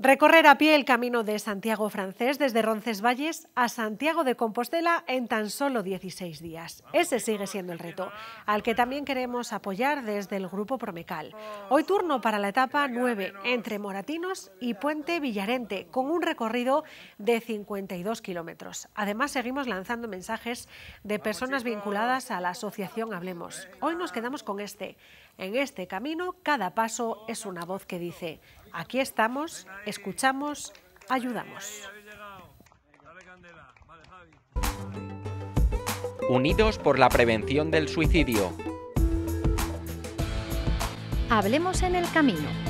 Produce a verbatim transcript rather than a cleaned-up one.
Recorrer a pie el camino de Santiago francés desde Roncesvalles a Santiago de Compostela en tan solo dieciséis días. Ese sigue siendo el reto, al que también queremos apoyar desde el Grupo Promecal. Hoy turno para la etapa nueve, entre Moratinos y Puente Villarente, con un recorrido de cincuenta y dos kilómetros. Además, seguimos lanzando mensajes de personas vinculadas a la asociación Hablemos. Hoy nos quedamos con este. En este camino, cada paso es una voz que dice: aquí estamos, escuchamos, ayudamos. Unidos por la prevención del suicidio. Hablemos en el camino.